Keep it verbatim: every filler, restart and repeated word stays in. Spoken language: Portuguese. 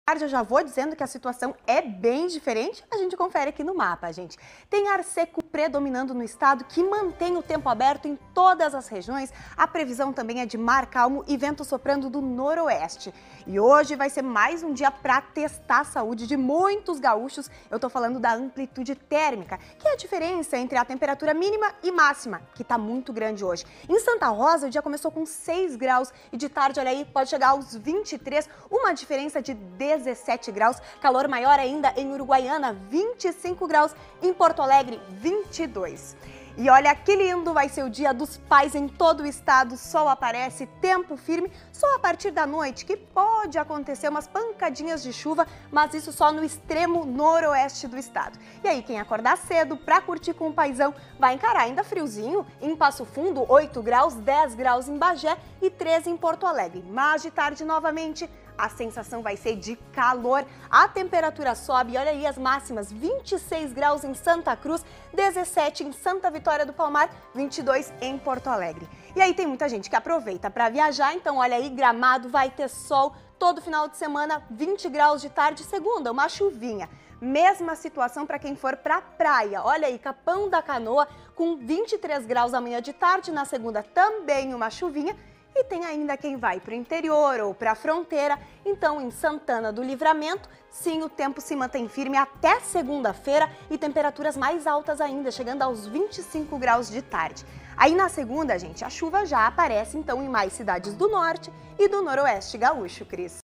Eu já vou dizendo que a situação é bem diferente, a gente confere aqui no mapa, gente. Tem ar seco predominando no estado, que mantém o tempo aberto em todas as regiões. A previsão também é de mar calmo e vento soprando do noroeste. E hoje vai ser mais um dia para testar a saúde de muitos gaúchos. Eu tô falando da amplitude térmica, que é a diferença entre a temperatura mínima e máxima, que tá muito grande hoje. Em Santa Rosa, o dia começou com seis graus e de tarde, olha aí, pode chegar aos vinte e três, uma diferença de dezessete graus, calor maior ainda em Uruguaiana, vinte e cinco graus, em Porto Alegre, vinte e dois. E olha que lindo vai ser o Dia dos Pais em todo o estado, sol aparece, tempo firme, só a partir da noite que pode acontecer umas pancadinhas de chuva, mas isso só no extremo noroeste do estado. E aí quem acordar cedo para curtir com o paizão vai encarar ainda friozinho, em Passo Fundo oito graus, dez graus em Bagé e treze em Porto Alegre, mas de tarde novamente a sensação vai ser de calor, a temperatura sobe, olha aí as máximas, vinte e seis graus em Santa Cruz, dezessete em Santa Vitória do Palmar, vinte e dois em Porto Alegre. E aí tem muita gente que aproveita para viajar, então olha aí, Gramado vai ter sol todo final de semana, vinte graus de tarde, segunda, uma chuvinha. Mesma situação para quem for para a praia, olha aí, Capão da Canoa com vinte e três graus amanhã de tarde, na segunda também uma chuvinha. E tem ainda quem vai para o interior ou para a fronteira, então em Santana do Livramento, sim, o tempo se mantém firme até segunda-feira e temperaturas mais altas ainda, chegando aos vinte e cinco graus de tarde. Aí na segunda, gente, a chuva já aparece então em mais cidades do norte e do noroeste gaúcho, Cris.